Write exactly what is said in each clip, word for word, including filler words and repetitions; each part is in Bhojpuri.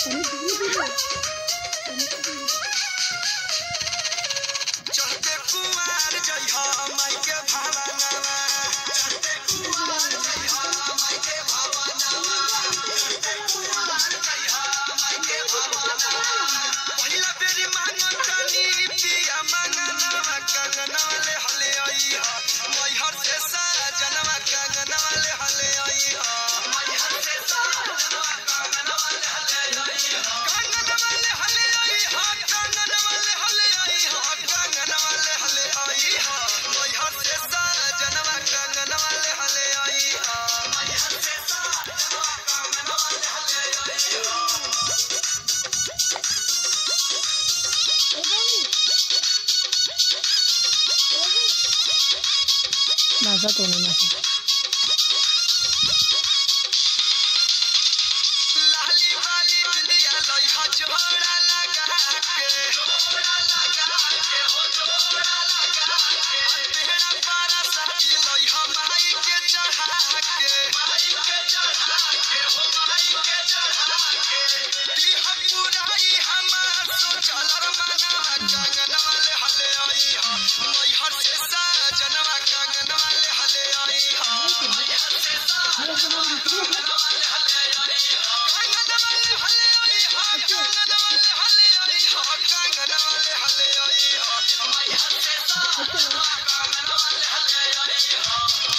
चढ़ते कुआर जइहा माई के भावनावा चढ़ते कुआर जइहा माई के भावनावा चढ़ते कुआर जइहा माई के भावनावा पहिला बेरी मांगतानी पिया मांगनावा कंगनवा ले हले आईहा मैहर से सजनवा कंगनवा ले हले आईहा मैहर से सजनवा कंगनवा ले हले आईहा कंगनवा ले हले आईहा कंगनवा ले हले आईहा कंगनवा ले हले आईहा मैहर से सजनवा कंगनवा ले हले आईहा मैहर से सजनवा कंगनवा ले हले आईहा नाचा तो नहीं नाचा लाली वाली बिंदिया लइहा जोड़ा लगा के जोड़ा लगा के हो जोड़ा लगा के तेरा पारा सखी लइहा माई के चढ़ा के माई के चढ़ा के हो माई के चढ़ा के दिहा पुराई हमार सोचल मना कंगनवा ले हले आईहा मैहर से सजनवा कंगनवा ले हले आईहा मैहर से सजनवा कंगनवा ले हले आईहा कंगनवा ले हले आईहा कंगनवा ले हले आईहा कंगनवा ले हले आईहा मैहर से सजनवा कंगनवा ले हले आईहा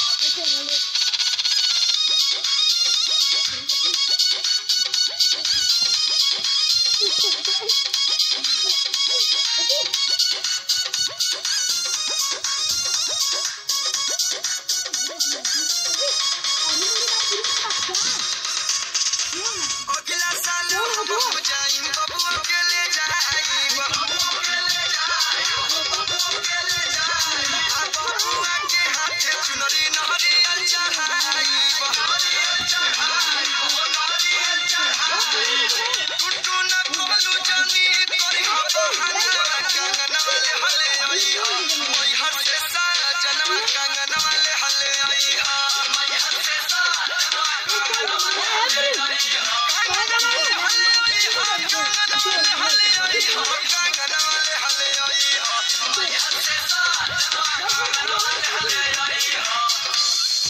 अगला साल हम जाइम बबुआ के ले जाइम बबुआ के ले जाइम बबुआ के ले जाइम आ बबुआ के हाथे चुनरी नहरिया चढ़ाइब नहरिया चढ़ाइब नहरिया चढ़ाइब टुटू न बोलू जानी तोरी हो बहाना कंगनवा ले हले आईहा मैहर से सजनवा कंगनवा ले हले आईहा मैहर से सजनवा कंगनवा ले हले आईहा कंगनवा ले हले आईहा कंगनवा ले हले आईहा कंगनवा ले हले आईहा मैहर से सजनवा कंगनवा ले हले आईहा